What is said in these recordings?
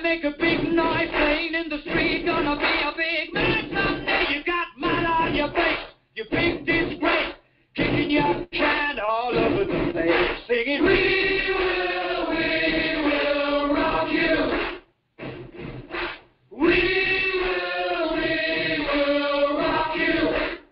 make a big noise playing in the street. Gonna be a big man someday. You got mud on your face, you big disgrace. Kicking your can all over the place. Singing, we will rock you. We will rock you.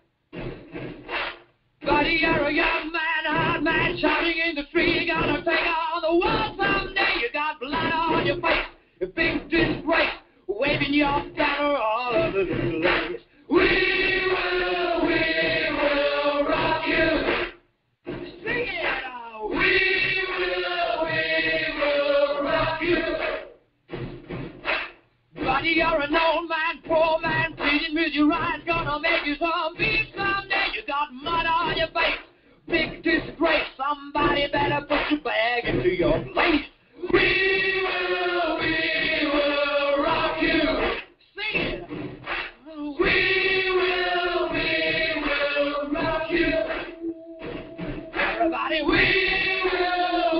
Buddy, you're a young man, hard man, shouting in the street. You're gonna take on the world someday. You got blood on your face, a big disgrace, waving your banner all over the place. We will rock you. Sing it out. We will rock you. Buddy, you're an old man, poor man, pleading with your eyes, gonna make you some beef someday. You got mud on your face, big disgrace. Somebody better put your bag into your place. We will rock you. Sing it. We will rock you. Everybody, we will.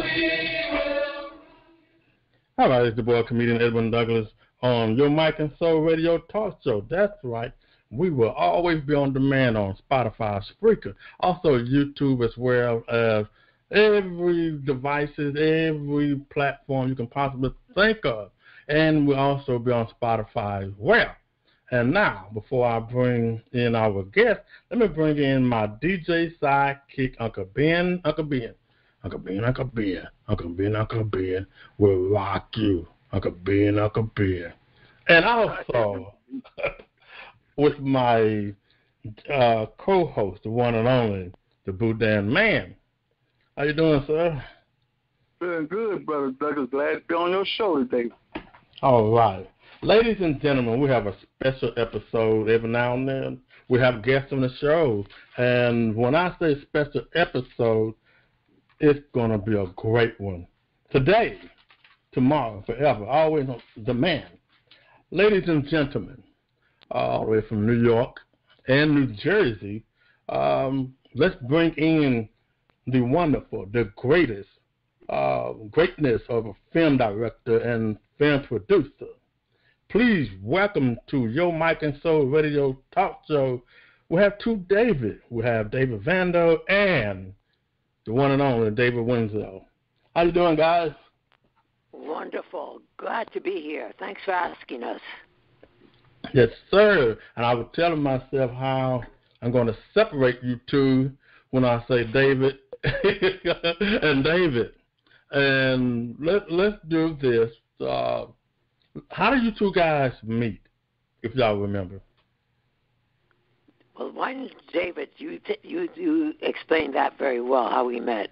All right, it's the boy, comedian Edwin Douglas, on your Mike and Soul Radio Talk Show. That's right. We will always be on demand on Spotify, Spreaker, also YouTube, as well as every devices, every platform you can possibly think of. And we'll also be on Spotify as well. And now, before I bring in our guest, let me bring in my DJ sidekick, Uncle Ben. Uncle Ben. Uncle Ben, Uncle Ben. Uncle Ben, Uncle Ben will rock you. Uncle Ben, Uncle Ben. And also, with my co-host, the one and only, the Boudin Man. How you doing, sir? Doing good, Brother Douglas. Glad to be on your show today. All right. Ladies and gentlemen, we have a special episode every now and then. We have guests on the show. And when I say special episode, it's going to be a great one. Today, tomorrow, forever, always on demand. Ladies and gentlemen, all the way from New York and New Jersey, let's bring in the wonderful, the greatest greatness of a film director and film producer. Please welcome to Your Mike and Soul Radio Talk Show. We have two David. We have David-Wenzel and the one and only David-Wenzel. How you doing, guys? Wonderful. Glad to be here. Thanks for asking us. Yes, sir. And I was telling myself how I'm going to separate you two when I say David and David. And let's do this. How did you two guys meet, if y'all remember? Well, why didn't David, you explained that very well, how we met.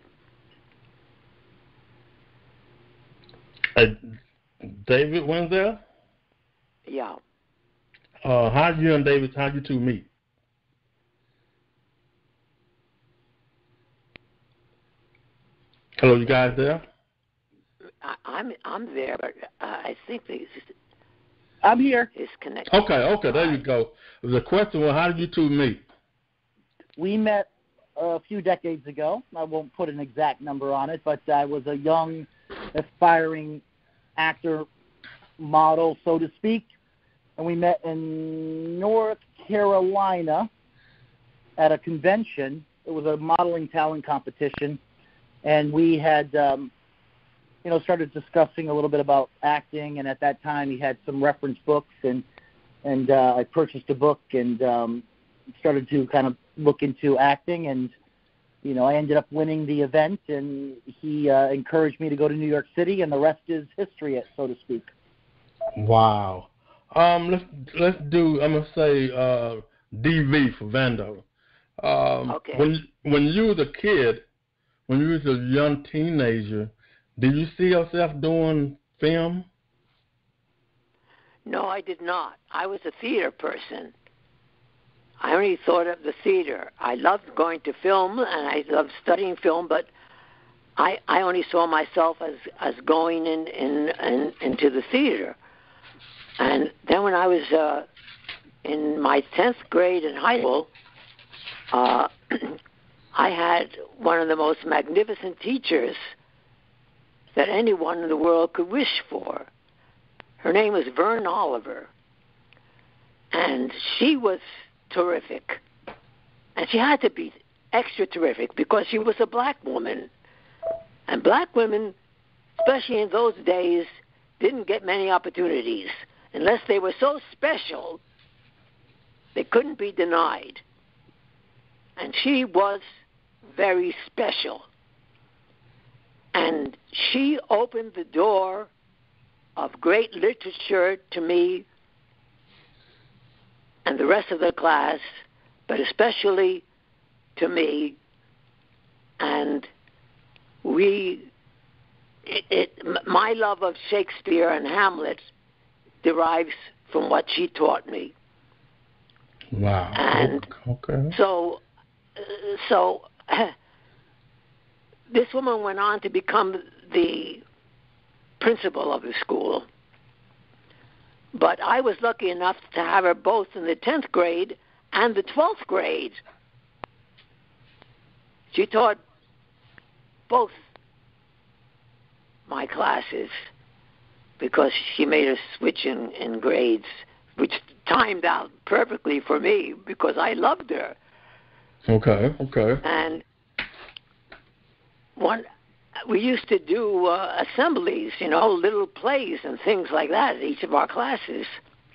David-Wenzel? Yeah. How you and David, how you two meet? Hello, you guys there? I'm there, but I think I'm here. It's connected. Okay, there you go. The question was, how did you two meet? We met a few decades ago. I won't put an exact number on it, but I was a young, aspiring actor, model, so to speak, and we met in North Carolina at a convention. It was a modeling talent competition, and we had started discussing a little bit about acting, and at that time he had some reference books, and I purchased a book and started to kind of look into acting, and I ended up winning the event, and he encouraged me to go to New York City, and the rest is history, so to speak. Wow. Let's do, I'm gonna say DV for Vando. Okay. When you was a kid, when you was a young teenager, did you see yourself doing film? No, I did not. I was a theater person. I only thought of the theater. I loved going to film, and I loved studying film, but I only saw myself as going into the theater. And then when I was in my 10th grade in high school, I had one of the most magnificent teachers that anyone in the world could wish for. Her name was Vern Oliver, and she was terrific. And she had to be extra terrific because she was a black woman. And black women, especially in those days, didn't get many opportunities. Unless they were so special, they couldn't be denied. And she was very special. And she opened the door of great literature to me and the rest of the class, but especially to me. And my love of Shakespeare and Hamlet derives from what she taught me. Wow. And okay. So this woman went on to become the principal of the school. But I was lucky enough to have her both in the 10th grade and the 12th grade. She taught both my classes because she made a switch in grades, which timed out perfectly for me because I loved her. Okay. And we used to do assemblies, little plays and things like that at each of our classes.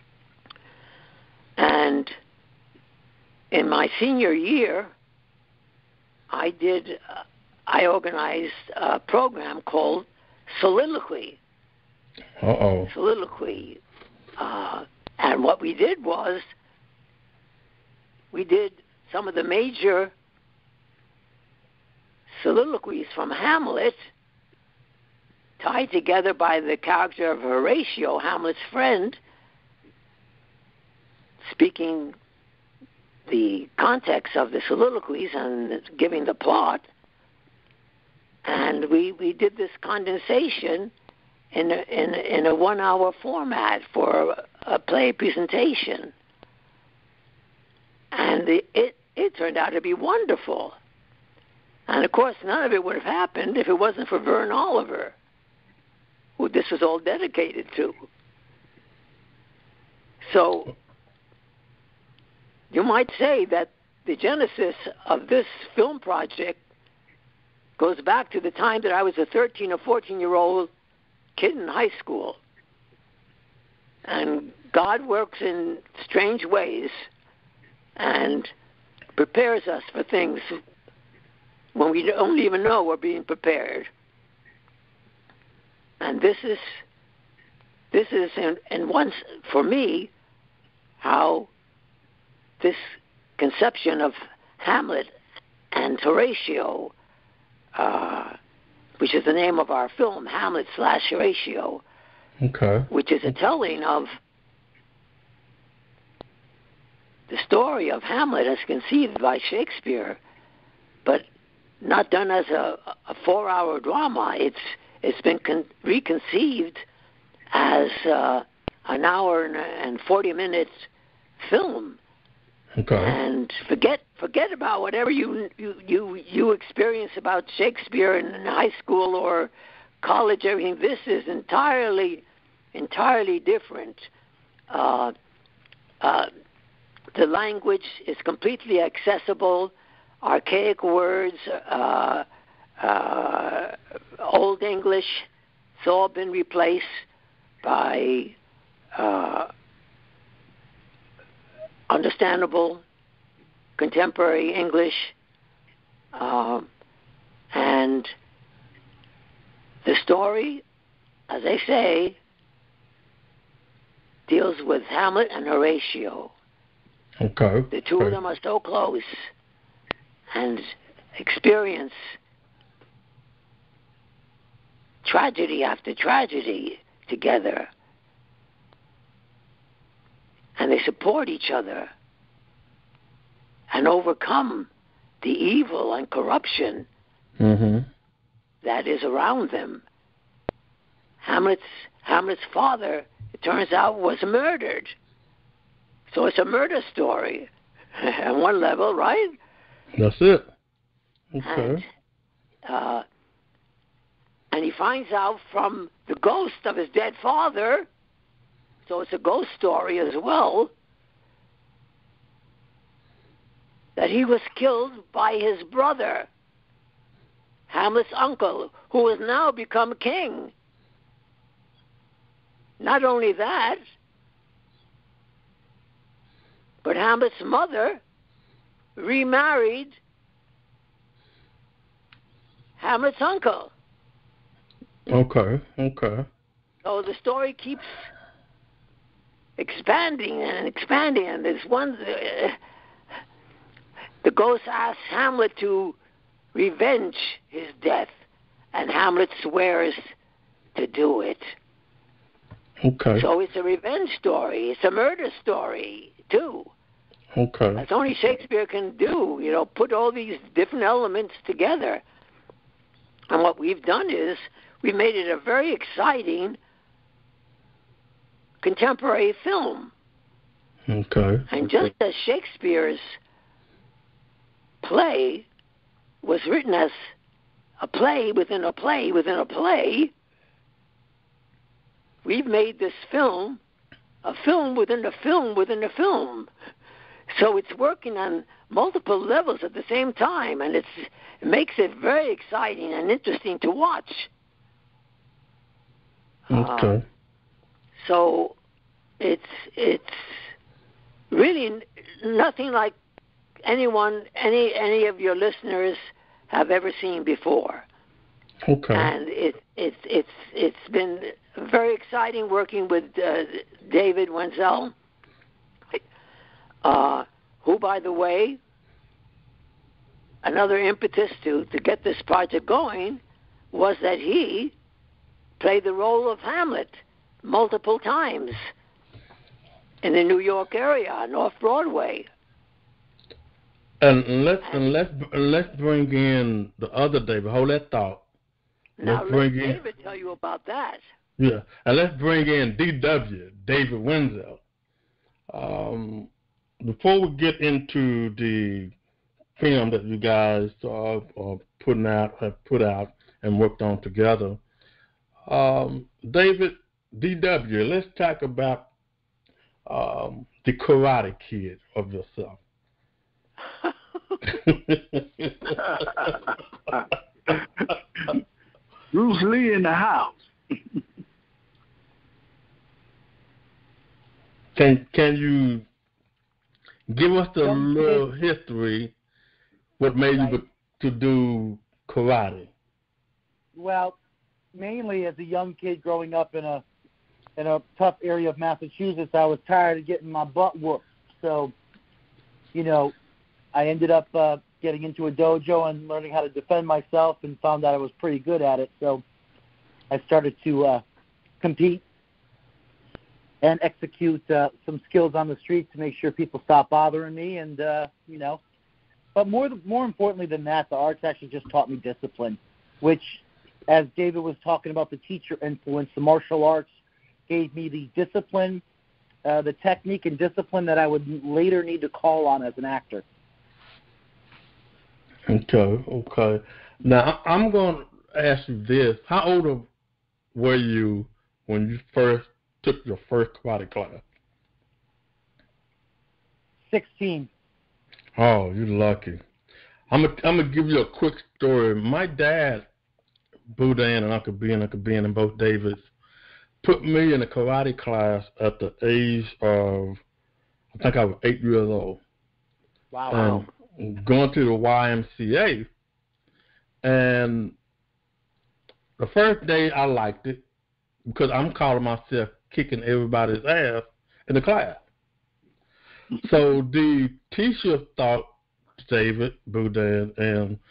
And in my senior year, I organized a program called Soliloquy. Soliloquy. And what we did was we did some of the major soliloquies from Hamlet, tied together by the character of Horatio, Hamlet's friend, speaking the context of the soliloquies and giving the plot. And we did this condensation in a 1-hour format for a play presentation. And it turned out to be wonderful. And, of course, none of it would have happened if it wasn't for Vern Oliver, who this was all dedicated to. So you might say that the genesis of this film project goes back to the time that I was a 13 or 14-year-old kid in high school. And God works in strange ways and prepares us for things when we don't even know we're being prepared. And this is and once for me how this conception of Hamlet and Horatio, which is the name of our film, Hamlet/Horatio, which is a telling of the story of Hamlet as conceived by Shakespeare, but not done as a 4-hour drama. It's been reconceived as an hour and 40 minutes film. And forget about whatever you experience about Shakespeare in high school or college. Everything. This is entirely different. The language is completely accessible. Archaic words, Old English, it's all been replaced by understandable contemporary English, and the story, as I say, deals with Hamlet and Horatio. The two of them are so close and experience tragedy after tragedy together. And they support each other and overcome the evil and corruption that is around them. Hamlet's father, it turns out, was murdered. So it's a murder story on one level, right? That's it. Okay. And he finds out from the ghost of his dead father so it's a ghost story as well, that he was killed by his brother, Hamlet's uncle, who has now become king. Not only that, but Hamlet's mother remarried Hamlet's uncle. Okay. So the story keeps expanding, and there's one. The ghost asks Hamlet to revenge his death, and Hamlet swears to do it. Okay. So it's a revenge story. It's a murder story, too. Okay. That's only Shakespeare can do, put all these different elements together. And what we've done is we made it a very exciting contemporary film. Okay. And just as Shakespeare's play was written as a play within a play within a play, we've made this film a film within a film within a film. So it's working on multiple levels at the same time, and it makes it very exciting and interesting to watch. Okay. So it's really nothing like any of your listeners have ever seen before. Okay. And it's been very exciting working with David-Wenzel, who, by the way, another impetus to get this project going was that he played the role of Hamlet multiple times in the New York area on Off-Broadway. And let's bring in the other David. Hold that thought. Now let David tell you about that. Yeah, and let's bring in DW, David-Wenzel. Before we get into the film that you guys are have put out and worked on together, David, DW, let's talk about the Karate Kid of yourself. Bruce Lee in the house. Can you give us a little history? What made you to do karate? Well, mainly as a young kid growing up in a tough area of Massachusetts, I was tired of getting my butt whooped. So, I ended up getting into a dojo and learning how to defend myself, and found out I was pretty good at it. So I started to compete and execute some skills on the street to make sure people stop bothering me. And, but more importantly than that, the arts actually just taught me discipline, which, as David was talking about the teacher influence, the martial arts gave me the discipline, the technique and discipline that I would later need to call on as an actor. Okay. Now, I'm going to ask you this. How old were you when you first took your first karate class? 16. Oh, you're lucky. I'm gonna give you a quick story. My dad, Boudin and Uncle Ben and both Davids, put me in a karate class at the age of, I think I was 8 years old. Wow. Going to the YMCA, and the first day I liked it because I'm calling myself kicking everybody's ass in the class. So the teacher thought, David, Boudin, and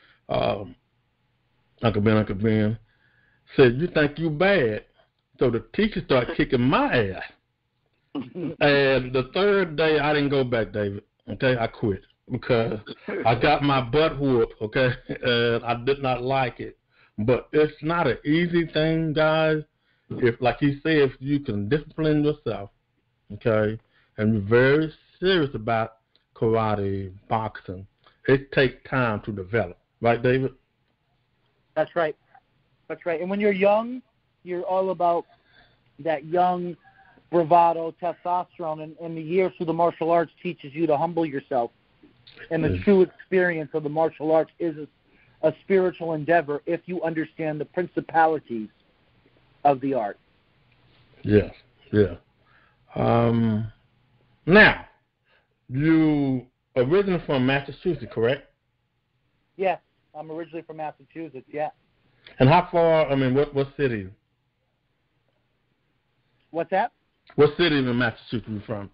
Uncle Ben, said, "You think you bad?" So the teacher started kicking my ass. And the third day, I didn't go back, David. Okay, I quit because I got my butt whooped. Okay, and I did not like it. But it's not an easy thing, guys. If, like he said, if you can discipline yourself, okay, and you're very serious about karate, boxing, it takes time to develop. Right, David? That's right. And when you're young, you're all about that young bravado, testosterone, and the years through the martial arts teaches you to humble yourself. And the true experience of the martial arts is a spiritual endeavor if you understand the principalities of the art. Yes, yeah. Now, you originally from Massachusetts, correct? Yes, I'm originally from Massachusetts, yeah. And how far, what city? What's that? What city in Massachusetts are you from?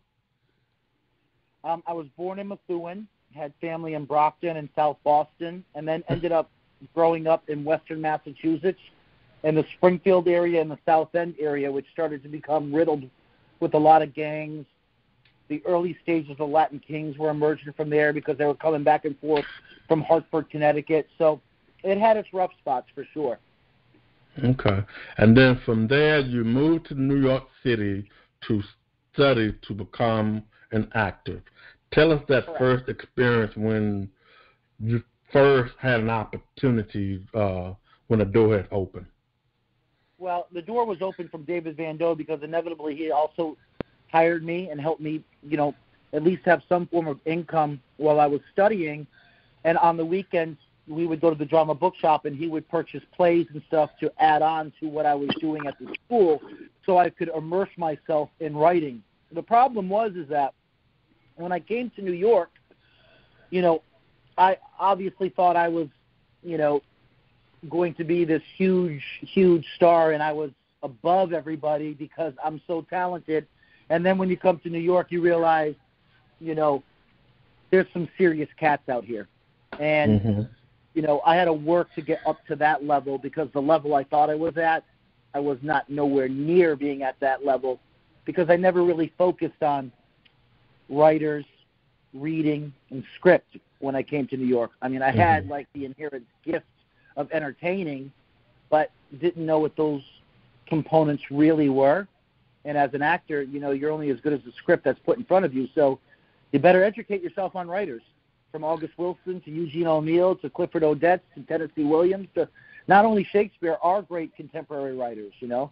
I was born in Methuen, had family in Brockton and South Boston, and then ended up growing up in western Massachusetts in the Springfield area and the South End area, which started to become riddled with a lot of gangs. The early stages of Latin Kings were emerging from there because they were coming back and forth from Hartford, Connecticut. So it had its rough spots for sure. Okay. And then from there, you moved to New York City to study to become an actor. Tell us that Correct. first experience when you first had an opportunity when the door had opened. Well, the door was open from David-Wenzel because inevitably he also hired me and helped me, at least have some form of income while I was studying. And on the weekends, we would go to the drama bookshop and he would purchase plays and stuff to add on to what I was doing at the school so I could immerse myself in writing. The problem is that when I came to New York, I obviously thought I was, going to be this huge, huge star, and I was above everybody because I'm so talented. And then when you come to New York, you realize, there's some serious cats out here. And, I had to work to get up to that level because the level I thought I was at, I was not nowhere near being at that level because I never really focused on writers, reading, and script when I came to New York. I had the inherent gift of entertaining, but didn't know what those components really were. And as an actor, you're only as good as the script that's put in front of you. So you better educate yourself on writers, from August Wilson to Eugene O'Neill to Clifford Odets to Tennessee Williams to not only Shakespeare, our great contemporary writers,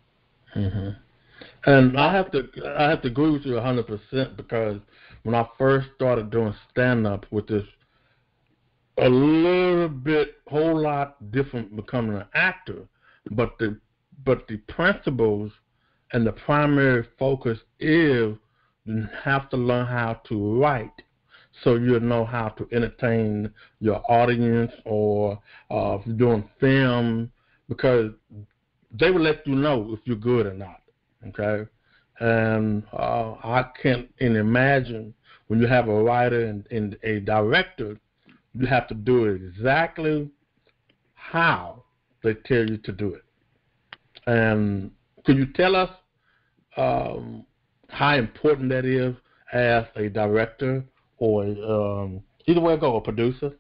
And I have to agree with you 100% because when I first started doing stand-up, with this a whole lot different becoming an actor, but the principles and the primary focus is you have to learn how to write so you know how to entertain your audience, or if you're doing film, because they will let you know if you're good or not. Okay, and I can't imagine when you have a writer and a director, you have to do it exactly how they tell you to do it. And could you tell us how important that is as a director or either way go, a producer?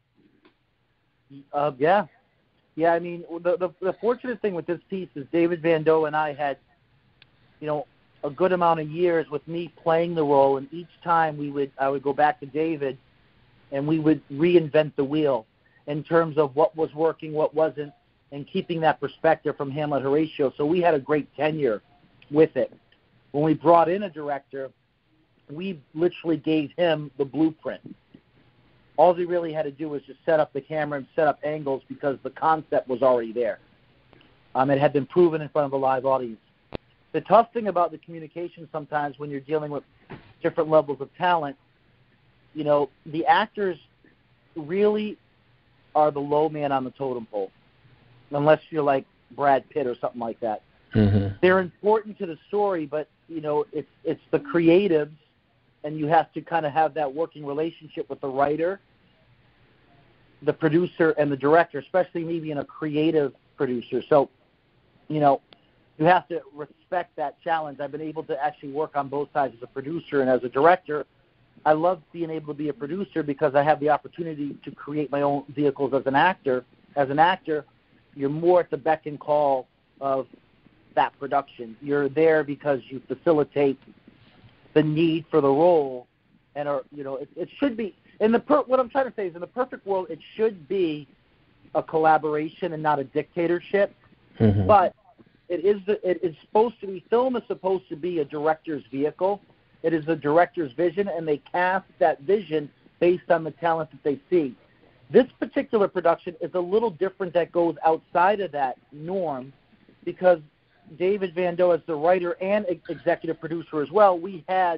Yeah. The fortunate thing with this piece is David-Wenzel and I had, a good amount of years with me playing the role, and each time I would go back to David and we would reinvent the wheel in terms of what was working, what wasn't, and keeping that perspective from Hamlet Horatio. So we had a great tenure with it. When we brought in a director, we literally gave him the blueprint. All he really had to do was just set up the camera and set up angles because the concept was already there. It had been proven in front of a live audience. The tough thing about the communication sometimes when you're dealing with different levels of talent, the actors really are the low man on the totem pole, unless you're like Brad Pitt or something like that. Mm-hmm. They're important to the story, but, it's the creatives, and you have to kind of have that working relationship with the writer, the producer, and the director, especially me being a creative producer. So, you have to respect that challenge. I've been able to actually work on both sides as a producer and as a director. I love being able to be a producer because I have the opportunity to create my own vehicles as an actor. As an actor, you're more at the beck and call of that production. You're there because you facilitate the need for the role, and it should be what I'm trying to say is in the perfect world, it should be a collaboration and not a dictatorship. Mm-hmm. But it is supposed to be, film is supposed to be a director's vehicle. It is a director's vision, and they cast that vision based on the talent that they see. This particular production is a little different, that goes outside of that norm, because David Van Doe, as the writer and executive producer as well, we had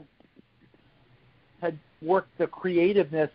worked the creativeness,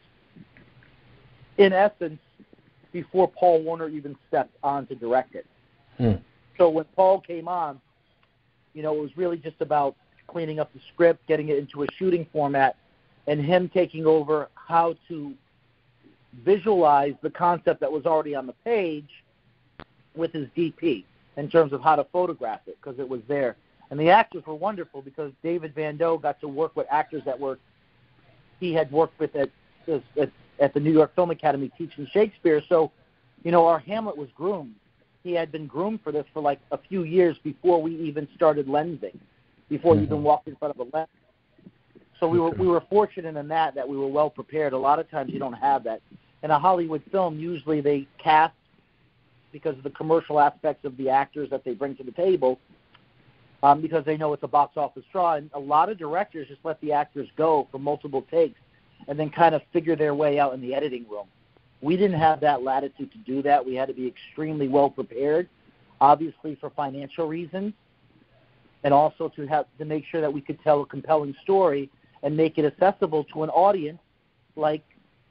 in essence, before Paul Warner even stepped on to direct it. So when Paul came on, it was really just about cleaning up the script, getting it into a shooting format, and him taking over how to visualize the concept that was already on the page with his DP in terms of how to photograph it, because it was there. And the actors were wonderful, because David Van Doe got to work with actors that he had worked with at the New York Film Academy teaching Shakespeare. So, our Hamlet was groomed. He had been groomed for this for like a few years before we even started lensing, before he even walked in front of a lens. So we were fortunate in that we were well prepared. A lot of times you don't have that. In a Hollywood film, usually they cast because of the commercial aspects of the actors that they bring to the table, because they know it's a box office draw. And a lot of directors just let the actors go for multiple takes and then kind of figure their way out in the editing room. We didn't have that latitude to do that. We had to be extremely well prepared, obviously for financial reasons, and also to make sure that we could tell a compelling story and make it accessible to an audience, like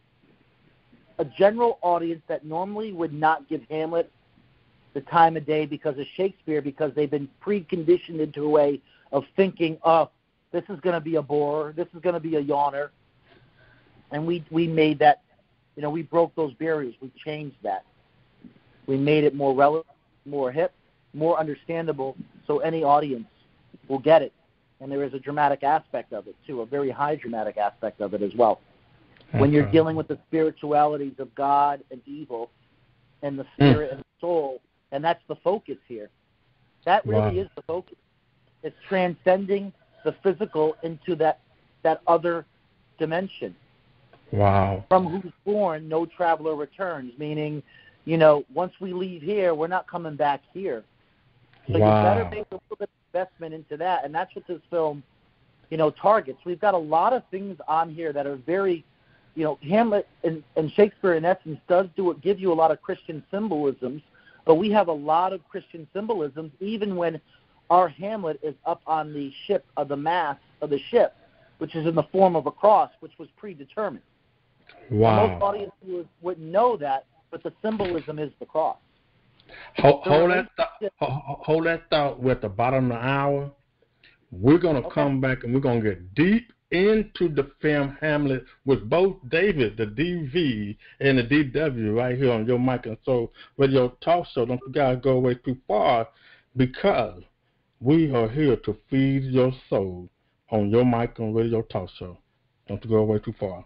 a general audience that normally would not give Hamlet the time of day because of Shakespeare, because they've been preconditioned into a way of thinking, this is going to be a bore, this is going to be a yawner. And we made that, we broke those barriers. We changed that. We made it more relevant, more hip, more understandable, so any audience will get it. And there is a dramatic aspect of it, too, a very high dramatic aspect of it as well. Okay. When you're dealing with the spiritualities of God and evil and the spirit and the soul, and that's the focus here. That really is the focus. It's transcending the physical into that other dimension. Wow. From who's born, no traveler returns, meaning, once we leave here, we're not coming back here. So you better make a little bit of investment into that, and that's what this film, targets. We've got a lot of things on here that are very, Hamlet and Shakespeare, in essence, does give you a lot of Christian symbolisms, but we have a lot of Christian symbolisms even when our Hamlet is up on the ship, of the mast of the ship, which is in the form of a cross, which was predetermined. Wow. Most audiences wouldn't know that, but the symbolism is the cross. Hold that thought. We're at the bottom of the hour. We're going to come back and we're going to get deep into the film Hamlet with both David, the DV, and the DW right here on your Mic and Soul Radio Talk Show. Don't you guys go away too far, because we are here to feed your soul on your Mic and Radio Talk Show. Don't you go away too far.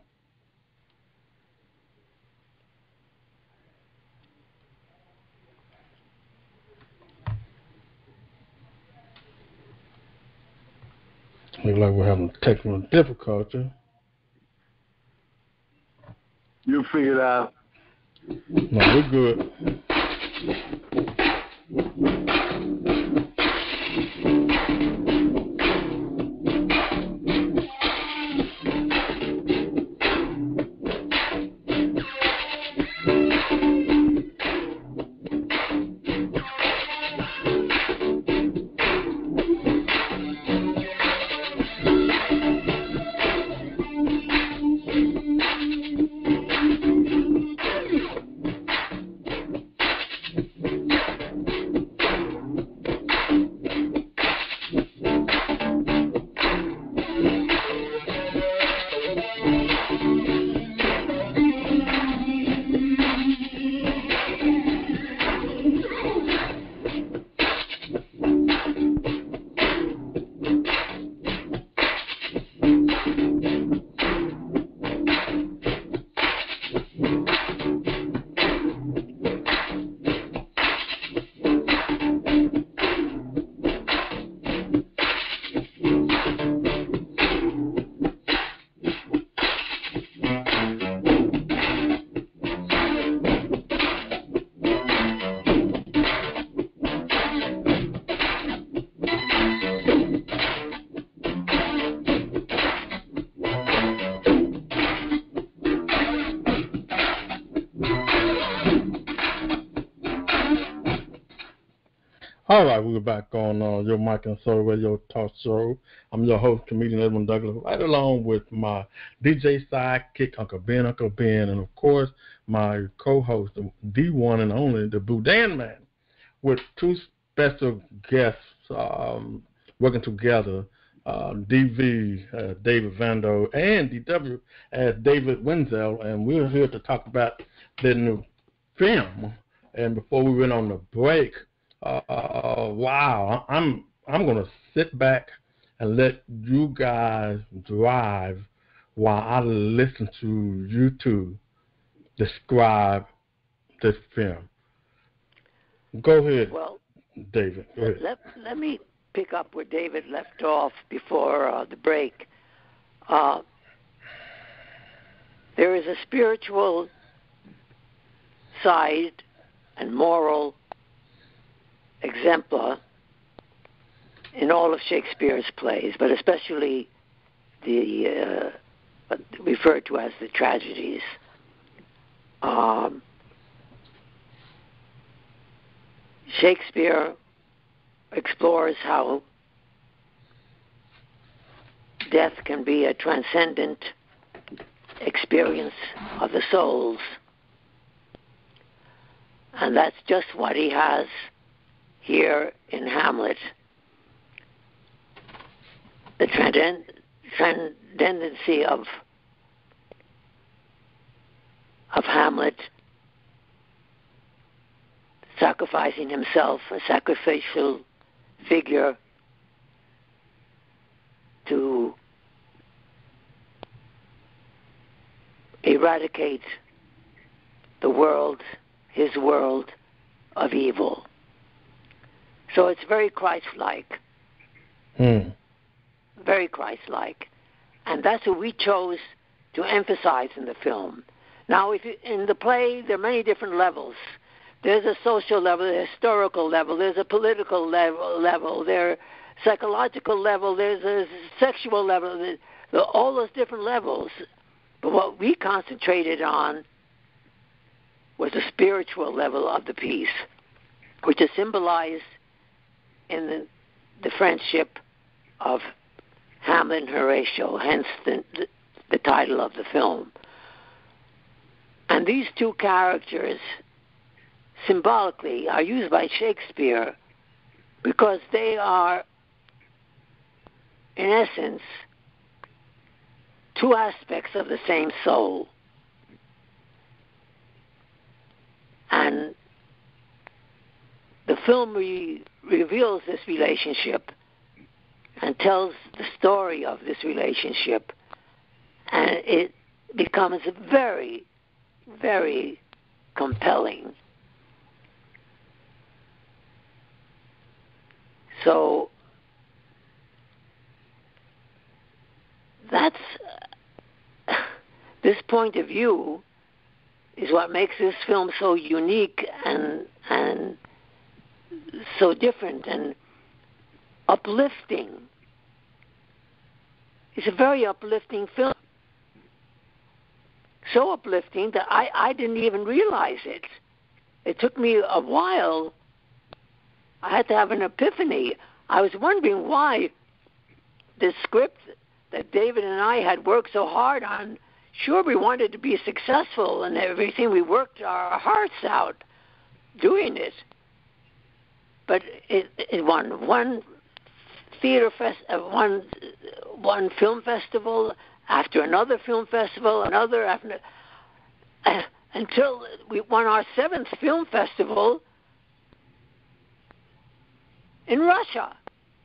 Looks like we're having technical difficulty. You figure it out. No, we're good. All right, we're back on your Mike and Soul Radio Talk Show. I'm your host, comedian Edwin Douglas, right along with my DJ sidekick, Uncle Ben, and of course my co-host, the one and only, the Boudin Man, with two special guests working together, DV, David-Wenzel, and DW as David-Wenzel, and we're here to talk about the new film. And before we went on the break, wow, I'm going to sit back and let you guys drive while I listen to you two describe this film. Go ahead, well, David. Go ahead. Let me pick up where David left off before the break. There is a spiritual side and moral exemplar in all of Shakespeare's plays, but especially the referred to as the tragedies. Shakespeare explores how death can be a transcendent experience of the souls. And that's just what he has here in Hamlet. The transcendency of Hamlet sacrificing himself, a sacrificial figure, to eradicate the world, his world of evil. So it's very Christ-like. Very Christ-like. And that's what we chose to emphasize in the film. Now, in the play, there are many different levels. There's a social level, a historical level, there's a political level, there's a psychological level, there's a sexual level, all those different levels. But what we concentrated on was the spiritual level of the piece, which is symbolized in the friendship of Hamlet and Horatio, hence the title of the film. And these two characters symbolically are used by Shakespeare because they are, in essence, two aspects of the same soul. And the film reveals this relationship and tells the story of this relationship, and it becomes very, very compelling. So that's this point of view is what makes this film so unique and so different and uplifting. It's a very uplifting film. So uplifting that I didn't even realize it. It took me a while. I had to have an epiphany. I was wondering why the script that David and I had worked so hard on, sure, we wanted to be successful and everything. We worked our hearts out doing it. But it won one one film festival after another film festival, another after, until we won our 7th film festival in Russia.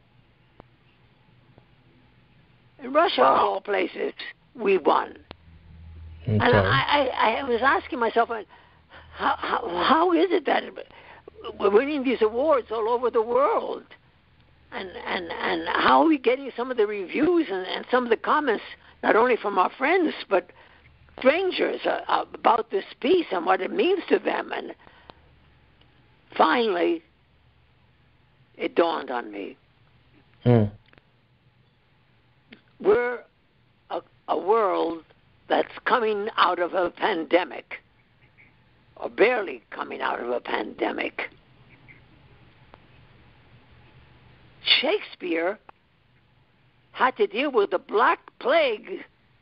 In Russia, of all places, we won. Okay. And I was asking myself, how is it that we're winning these awards all over the world? And how are we getting some of the reviews and some of the comments, not only from our friends, but strangers about this piece and what it means to them? And finally, it dawned on me. We're a world that's coming out of a pandemic, or barely coming out of a pandemic. Shakespeare had to deal with the Black Plague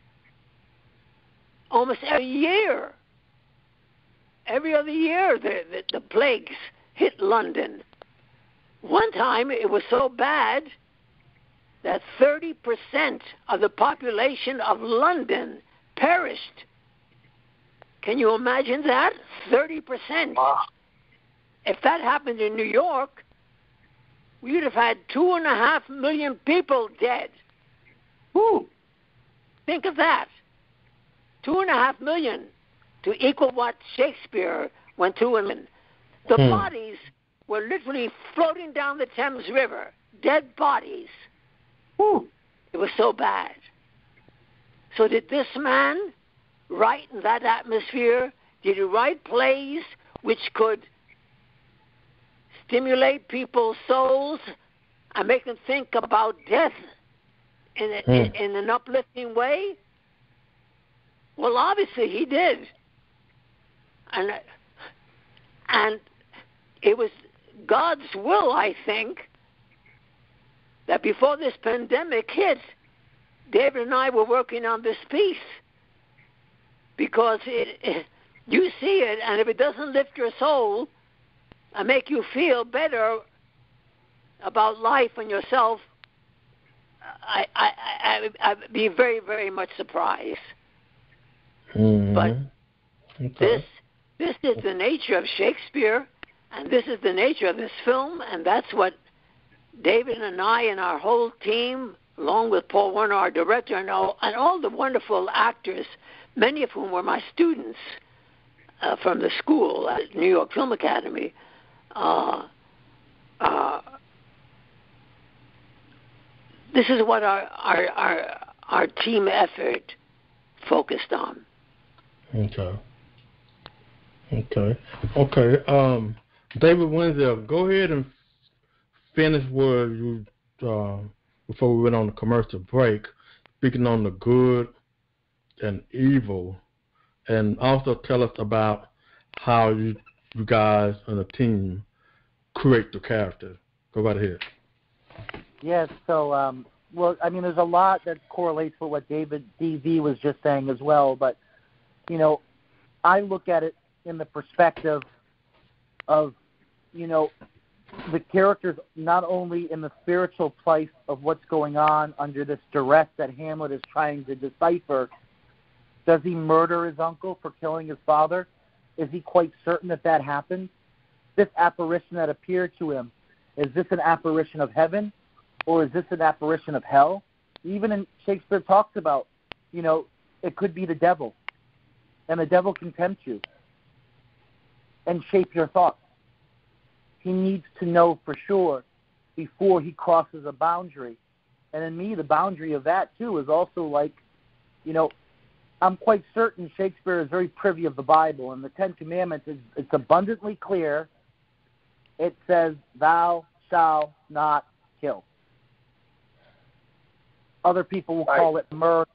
almost every year. Every other year, the plagues hit London. One time, it was so bad that 30% of the population of London perished. Can you imagine that? 30%. Wow. If that happened in New York, we'd have had 2.5 million people dead. Woo! Think of that. 2.5 million to equal what Shakespeare went through. The bodies were literally floating down the Thames River, dead bodies. Woo! It was so bad. So did this man write in that atmosphere? Did he write plays which could stimulate people's souls and make them think about death in an uplifting way? Well, obviously he did. And it was God's will, I think, that before this pandemic hit, David and I were working on this piece, because you see it, and if it doesn't lift your soul and make you feel better about life and yourself, I'd be very, very much surprised. Mm-hmm. But Okay. this is the nature of Shakespeare, and this is the nature of this film, and that's what David and I and our whole team, along with Paul Warner, our director, and all the wonderful actors, many of whom were my students from the school at New York Film Academy, this is what our team effort focused on. Okay. David-Wenzel, go ahead and finish where you before we went on the commercial break, speaking on the good and evil, and also tell us about how you guys and the team create the character. Go right ahead. Yes, so, well, I mean, there's a lot that correlates with what David DV was just saying as well, but, you know, I look at it in the perspective of, you know, the characters not only in the spiritual place of what's going on under this duress that Hamlet is trying to decipher. Does he murder his uncle for killing his father? Is he quite certain that happened? This apparition that appeared to him, is this an apparition of heaven, or is this an apparition of hell? Even in Shakespeare talks about, you know, it could be the devil, and the devil can tempt you and shape your thoughts. He needs to know for sure before he crosses a boundary. And in me, the boundary of that, too, is also like, you know, I'm quite certain Shakespeare is very privy of the Bible, and the Ten Commandments, it's abundantly clear. It says, thou shalt not kill. Other people will call it murder.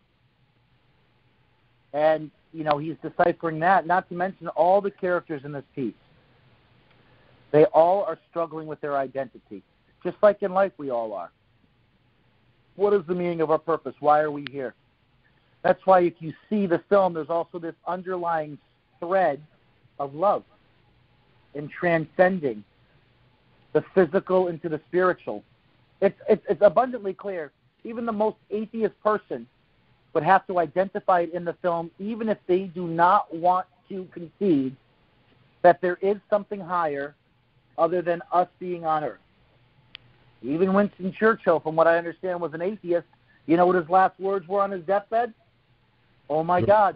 And, you know, he's deciphering that, not to mention all the characters in this piece. They all are struggling with their identity, just like in life we all are. What is the meaning of our purpose? Why are we here? That's why if you see the film, there's also this underlying thread of love and transcending the physical into the spiritual. It's abundantly clear. Even the most atheist person would have to identify it in the film, even if they do not want to concede that there is something higher other than us being on earth. Even Winston Churchill, from what I understand, was an atheist. You know what his last words were on his deathbed? Oh, my God.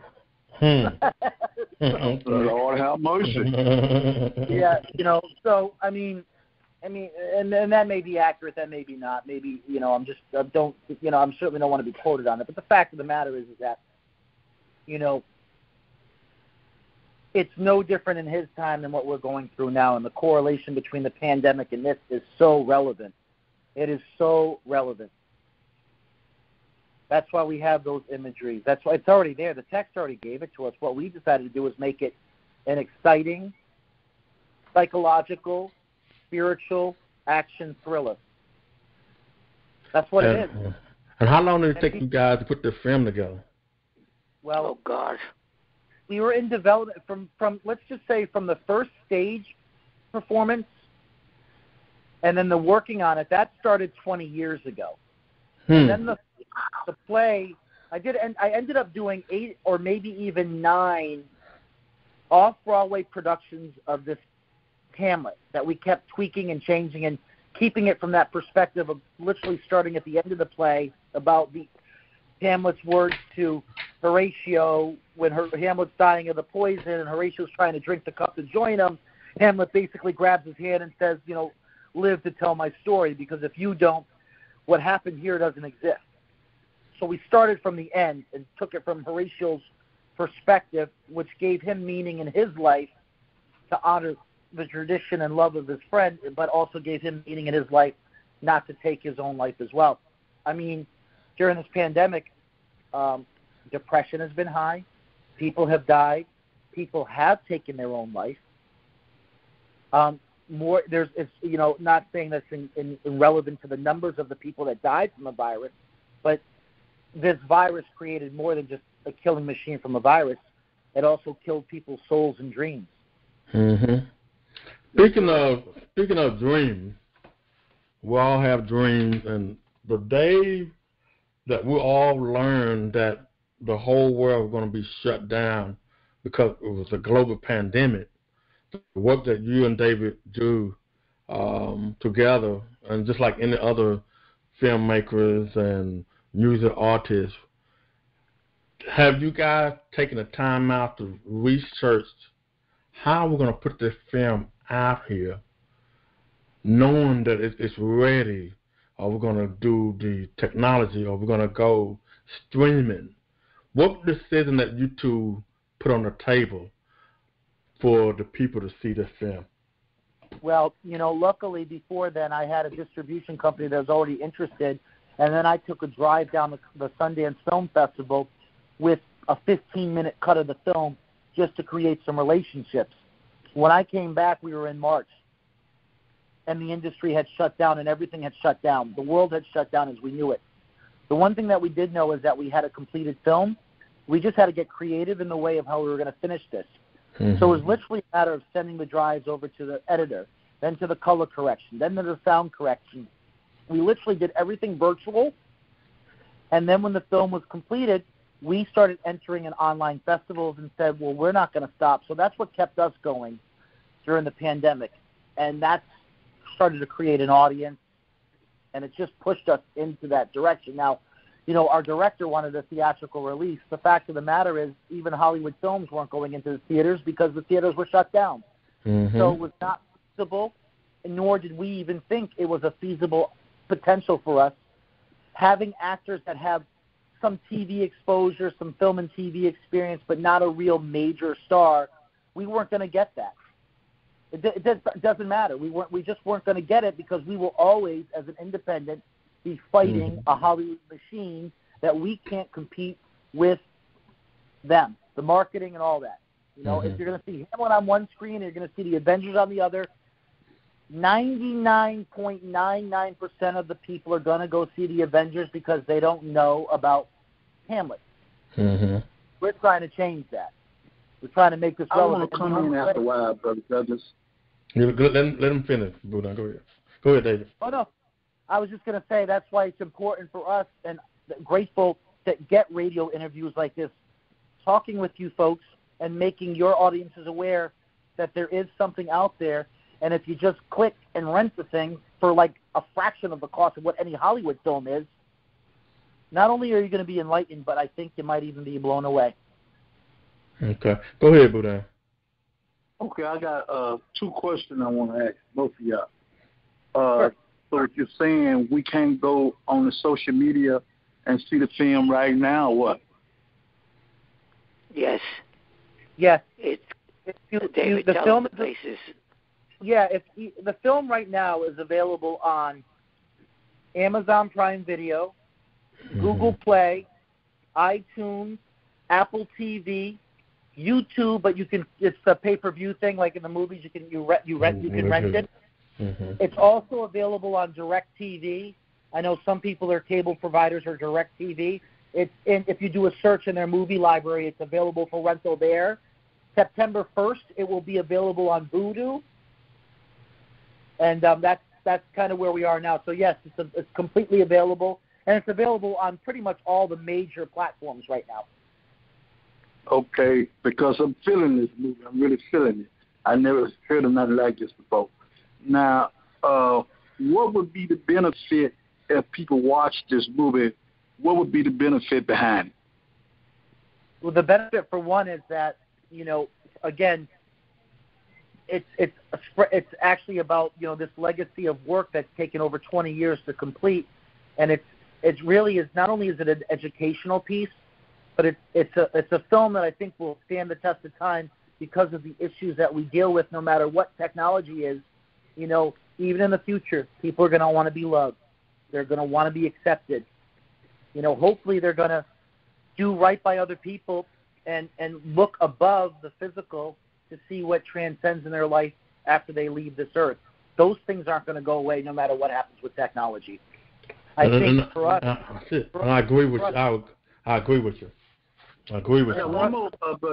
Lord have mercy. Yeah, you know, so, I mean, and that may be accurate, that may be not. Maybe, you know, I'm certainly don't want to be quoted on it. But the fact of the matter is that, you know, it's no different in his time than what we're going through now. And the correlation between the pandemic and this is so relevant. It is so relevant. That's why we have those imageries. That's why it's already there. The text already gave it to us. What we decided to do was make it an exciting, psychological, spiritual action thriller. That's what it is. And how long did it take you guys to put the film together? Well, Oh, God. we were in development from let's just say from the first stage performance and then the working on it. That started 20 years ago. And then the play, I ended up doing 8 or maybe even 9 off-Broadway productions of this Hamlet that we kept tweaking and changing and keeping it from that perspective of literally starting at the end of the play about the Hamlet's words to Horatio when Hamlet's dying of the poison and Horatio's trying to drink the cup to join him. Hamlet basically grabs his hand and says, live to tell my story, because if you don't, what happened here doesn't exist. So we started from the end and took it from Horatio's perspective, which gave him meaning in his life to honor the tradition and love of his friend, but also gave him meaning in his life not to take his own life as well. I mean, during this pandemic, depression has been high. People have died. People have taken their own life. Not saying that's irrelevant to the numbers of the people that died from the virus, but this virus created more than just a killing machine from a virus. It also killed people's souls and dreams. Mm-hmm. Speaking of dreams, we all have dreams, and the day that we all learned that the whole world was going to be shut down because it was a global pandemic, the work that you and David do together, and just like any other filmmakers and music artists, have you guys taken the time out to research how we're going to put this film out here, knowing that it's ready, or we're going to do the technology, or we're going to go streaming? What decision that you two put on the table for the people to see this film? Well, luckily before then I had a distribution company that was already interested, and then I took a drive down the Sundance Film Festival with a 15-minute cut of the film just to create some relationships. When I came back, we were in March, and the industry had shut down and everything had shut down. The world had shut down as we knew it. The one thing that we did know is that we had a completed film. We just had to get creative in the way of how we were going to finish this. Mm-hmm. So it was literally a matter of sending the drives over to the editor, then to the color correction, then to the sound correction. We literally did everything virtual, and then when the film was completed, we started entering in online festivals and said, well, we're not going to stop. So that's what kept us going during the pandemic, and that started to create an audience, and it just pushed us into that direction. Now, our director wanted a theatrical release. The fact of the matter is even Hollywood films weren't going into the theaters because the theaters were shut down. Mm-hmm. So it was not feasible, nor did we even think it was a feasible potential for us. Having actors that have some TV exposure, some film and TV experience, but not a real major star, we weren't going to get that. It doesn't matter. We just weren't going to get it because we will always, as an independent, be fighting a Hollywood machine that we can't compete with them, the marketing and all that. If you're going to see Hamlet on one screen and you're going to see the Avengers on the other, 99.99% of the people are going to go see the Avengers because they don't know about Hamlet. Mm-hmm. We're trying to change that. We're trying to make this relevant. I want to come in after a while, Brother Douglas. Let him finish, Buddha. Go ahead. Go ahead, David. Oh, no. I was just going to say that's why it's important for us and grateful to get radio interviews like this, talking with you folks and making your audiences aware that there is something out there. And if you just click and rent the thing for like a fraction of the cost of what any Hollywood film is, not only are you going to be enlightened, but I think you might even be blown away. Okay. Go ahead, Buddha. Okay, I got 2 questions I want to ask both of y'all. Sure. So if you're saying we can't go on the social media and see the film right now, what? Yes. Yes. The film places. Yeah, the film right now is available on Amazon Prime Video, Google Play, iTunes, Apple TV, YouTube, but it's a pay-per-view thing like in the movies. You can rent it. Mm-hmm. It's also available on DirecTV, I know some people are cable providers or DirecTV. If you do a search in their movie library, it's available for rental there. September 1st, it will be available on Vudu. And that's kind of where we are now. So, yes, it's completely available. And it's available on pretty much all the major platforms right now. Okay, because I'm feeling this movie. I'm really feeling it. I never heard of nothing like this before. Now, what would be the benefit if people watch this movie? What would be the benefit behind it? Well, the benefit for one is that, again, it's actually about this legacy of work that's taken over 20 years to complete, and it really is. Not only is it an educational piece, but it's a film that I think will stand the test of time because of the issues that we deal with. No matter what technology is, even in the future, people are going to want to be loved. They're going to want to be accepted. Hopefully they're going to do right by other people and look above the physical to see what transcends in their life after they leave this earth. Those things aren't going to go away no matter what happens with technology. I think for us... I agree with you. I agree with you. One more.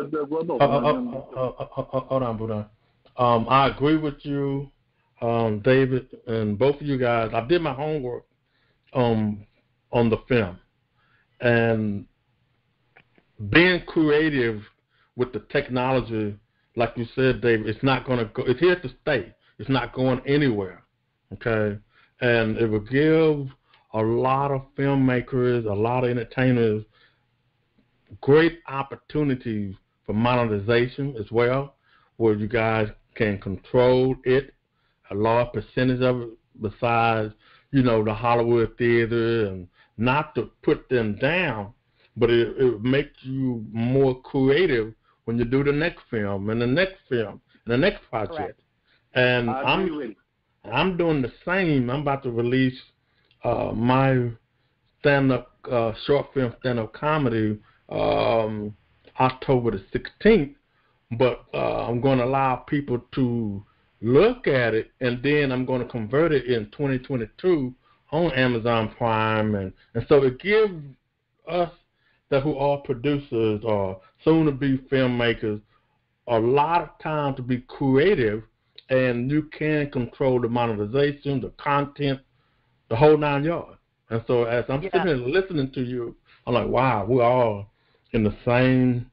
Hold on, Buddha. I agree with you, David, and both of you guys. I did my homework on the film. And being creative with the technology, like you said, David, it's not going to go. It's here to stay. It's not going anywhere, okay? And it will give a lot of filmmakers, a lot of entertainers, great opportunities for monetization as well, where you guys can control it, a large percentage of it, besides, the Hollywood theater, and not to put them down, but it makes you more creative when you do the next film and the next film and the next project. Correct. And I'm doing the same. I'm about to release my stand-up short film stand-up comedy October the 16th, but I'm going to allow people to look at it, and then I'm going to convert it in 2022 on Amazon Prime, and so it gives us who are producers or soon-to-be filmmakers a lot of time to be creative, and you can control the monetization, the content, the whole 9 yards. And so as I'm sitting here listening to you, I'm like, wow, we're all in the same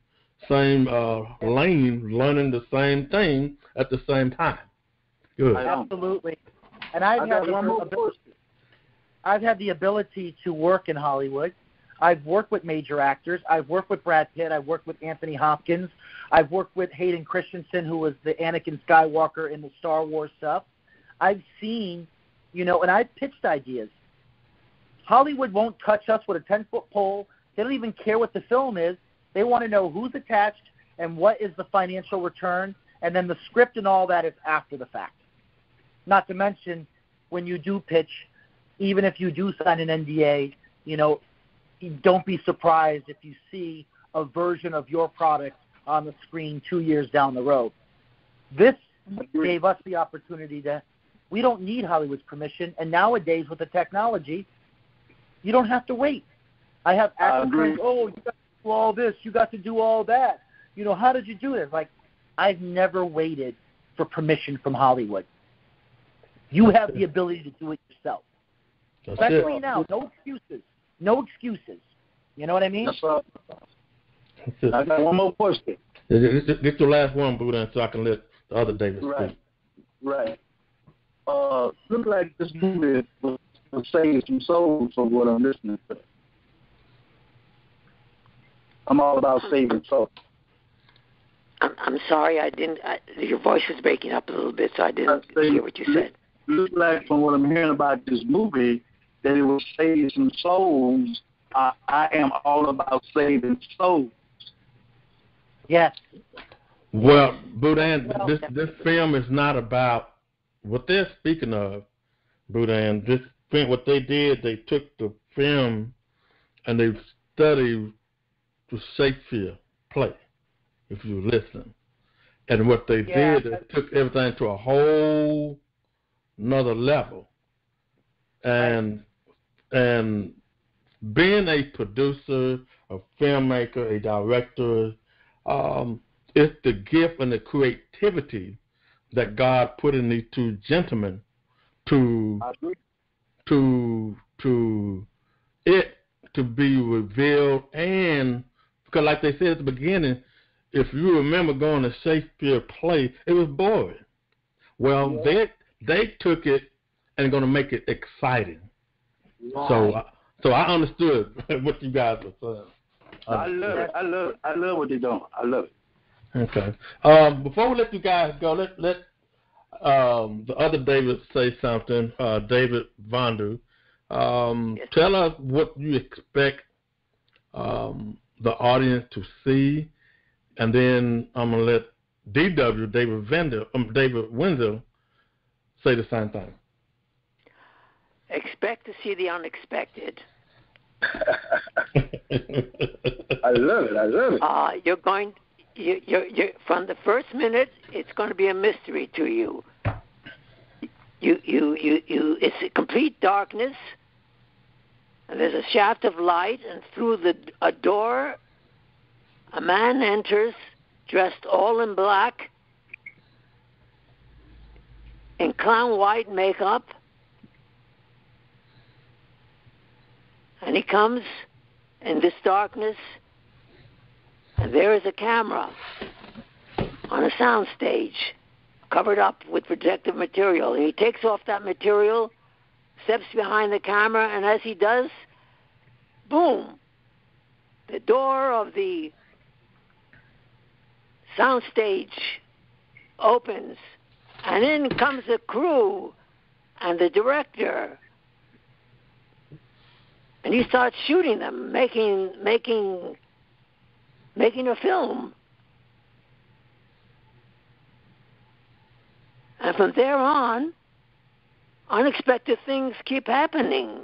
lane, learning the same thing at the same time. Good. Absolutely. And I've had the ability to work in Hollywood. I've worked with major actors. I've worked with Brad Pitt. I've worked with Anthony Hopkins. I've worked with Hayden Christensen, who was the Anakin Skywalker in the Star Wars stuff. I've seen, and I've pitched ideas. Hollywood won't touch us with a 10-foot pole. They don't even care what the film is. They want to know who's attached and what is the financial return, and then the script and all that is after the fact. Not to mention, when you do pitch, even if you do sign an NDA, don't be surprised if you see a version of your product on the screen 2 years down the road. This gave us the opportunity we don't need Hollywood's permission, and nowadays with the technology, you don't have to wait. I have actors saying, you got to do all this, you got to do all that. How did you do this? Like, I've never waited for permission from Hollywood. You have the ability to do it yourself. Especially now, no excuses. No excuses. You know what I mean? That's I got one more question. Get your last one, Buddha, so I can let the other David speak. Right. Look like this movie will save some souls from what I'm listening to. I'm all about saving souls. I'm sorry, I didn't. Your voice was breaking up a little bit, so I didn't hear what you said. Look like from what I'm hearing about this movie, that it will save some souls. I am all about saving souls. Yes. Well, Boudin, this film is not about what they're speaking of, Boudin. This film, what they did, they took the film and they studied the Shakespeare play, if you listen. And what they did, they took everything to a whole another level. And and being a producer, a filmmaker, a director, it's the gift and the creativity that God put in these two gentlemen to be revealed. And because like they said at the beginning, if you remember going to Shakespeare play, it was boring. Well, they took it and going to make it exciting. Right. So I understood what you guys were saying. I love it. I love what they're doing. I love it. Okay. Before we let you guys go, let the other David say something. David-Wenzel. Tell us what you expect the audience to see, and then I'm gonna let David-Wenzel say the same thing. Expect to see the unexpected. I love it. You're going. You're from the first minute. It's going to be a mystery to you. It's a complete darkness, and there's a shaft of light, and through a door, a man enters, dressed all in black, in clown white makeup, and he comes in this darkness, and there is a camera on a sound stage covered up with protective material. And he takes off that material, steps behind the camera, and as he does, boom, the door of the sound stage opens, and in comes the crew and the director. And he starts shooting them, making a film. And from there on, unexpected things keep happening.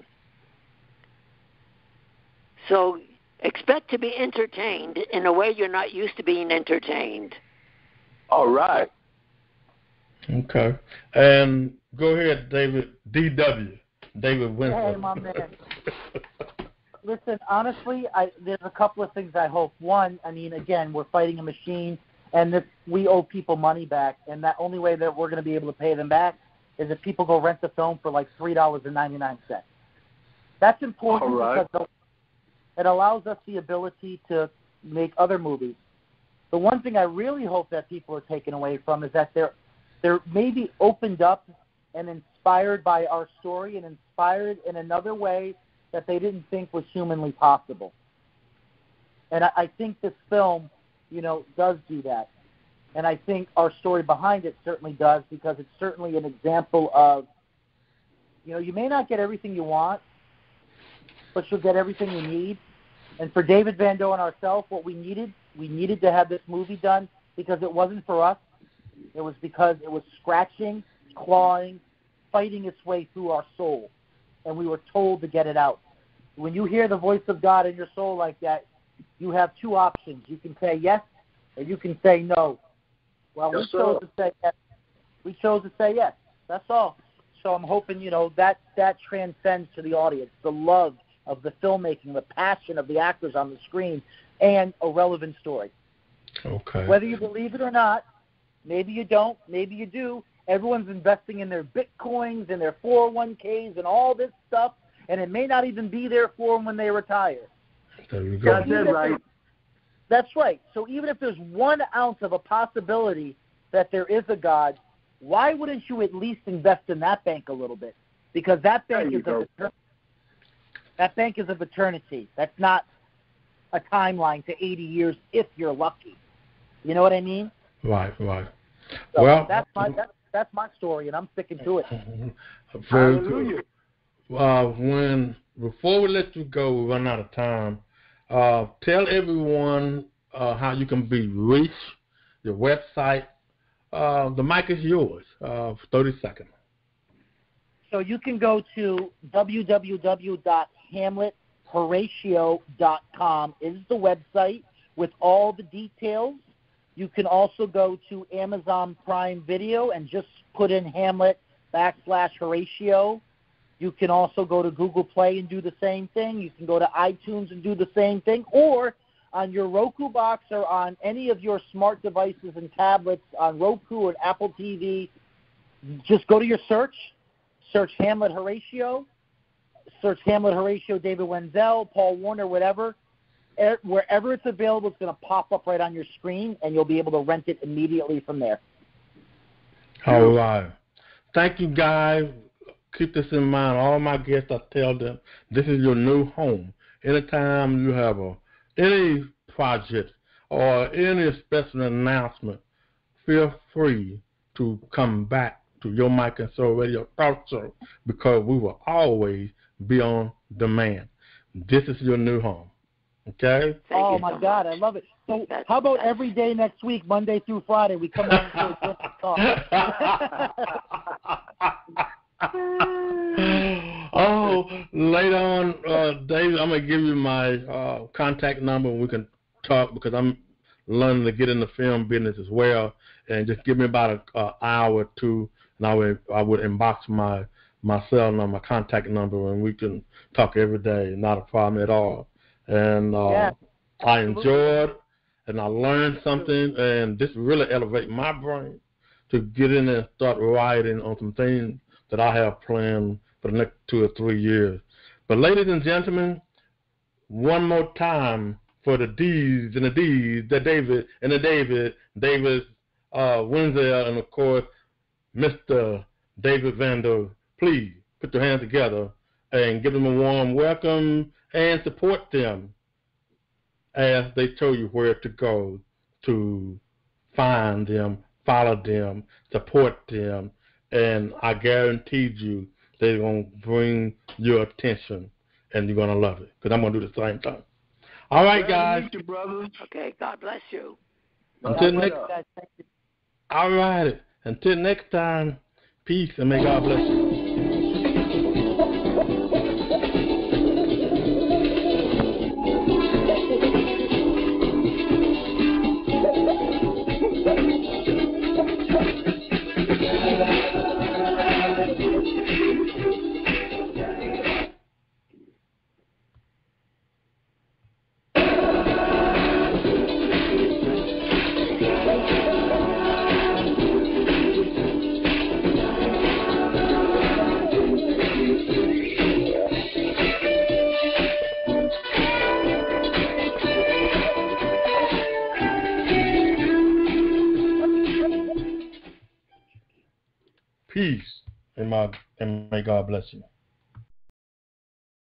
So expect to be entertained in a way you're not used to being entertained. All right. Okay. And go ahead, David-Wenzel. Hey, my man. Listen, honestly, there's a couple of things I hope. One, I mean, again, we're fighting a machine, and we owe people money back, and the only way that we're going to be able to pay them back is if people go rent the film for like $3.99. That's important because it allows us the ability to make other movies. The one thing I really hope that people are taken away from is that they're maybe opened up and inspired by our story and inspired in another way that they didn't think was humanly possible. And I think this film, does do that. And I think our story behind it certainly does, because it's certainly an example of, you may not get everything you want, but you'll get everything you need. And for David-Wenzel and ourselves, what we needed to have this movie done because it wasn't for us. It was because it was scratching, clawing, fighting its way through our soul. And we were told to get it out. When you hear the voice of God in your soul like that, you have two options. You can say yes, or you can say no. Well, we chose to say yes. We chose to say yes. That's all. So I'm hoping, that transcends to the audience, the love of the filmmaking, the passion of the actors on the screen, and a relevant story. Okay. Whether you believe it or not, maybe you don't, maybe you do. Everyone's investing in their Bitcoins and their 401ks and all this stuff, and it may not even be there for them when they retire. There you go. That's right. That's right. So even if there's 1 ounce of a possibility that there is a God, why wouldn't you at least invest in that bank a little bit? Because that bank is of eternity. That's not a timeline to 80 years if you're lucky. You know what I mean? Right. So well, that's my story, and I'm sticking to it. Very good. Before we let you go, we run out of time. Tell everyone how you can be reached, your website. The mic is yours for 30 seconds. So you can go to www.hamlethoratio.com is the website with all the details. You can also go to Amazon Prime Video and just put in Hamlet /Horatio, You can also go to Google Play and do the same thing. You can go to iTunes and do the same thing. Or on your Roku box or on any of your smart devices and tablets on Roku or Apple TV, just go to your search Hamlet Horatio, search Hamlet Horatio, David Wenzel, Paul Warner, whatever. Wherever it's available, it's going to pop up right on your screen, and you'll be able to rent it immediately from there. All right. Thank you, guys. Keep this in mind. All my guests, I tell them, this is your new home. Anytime you have any project or any special announcement, feel free to come back to Your Mic and Soul Radio Talk Show, because we will always be on demand. This is your new home. Okay? Oh, my God, I love it. So how about every day next week, Monday through Friday, we come on and talk? Oh, later on, David, I'm going to give you my contact number and we can talk, because I'm learning to get in the film business as well. And just give me about an hour or two, and I would inbox my cell number, my contact number, and we can talk every day. Not a problem at all. And I enjoyed, and I learned something, and this really elevated my brain to get in there and start writing on some things that I have planned for the next 2 or 3 years. But ladies and gentlemen, one more time for the D's and the D's, the David and the David-Wenzel, and of course, Mr. David Vandal. Please put your hands together and give them a warm welcome and support them as they tell you where to go to find them, follow them, support them, and I guarantee you they're going to bring your attention, and you're going to love it, because I'm going to do the same thing. All right, guys. Thank you, brother. Okay, God bless you. Until next. All right. Until next time, peace, and may God bless you. Peace, and may God bless you.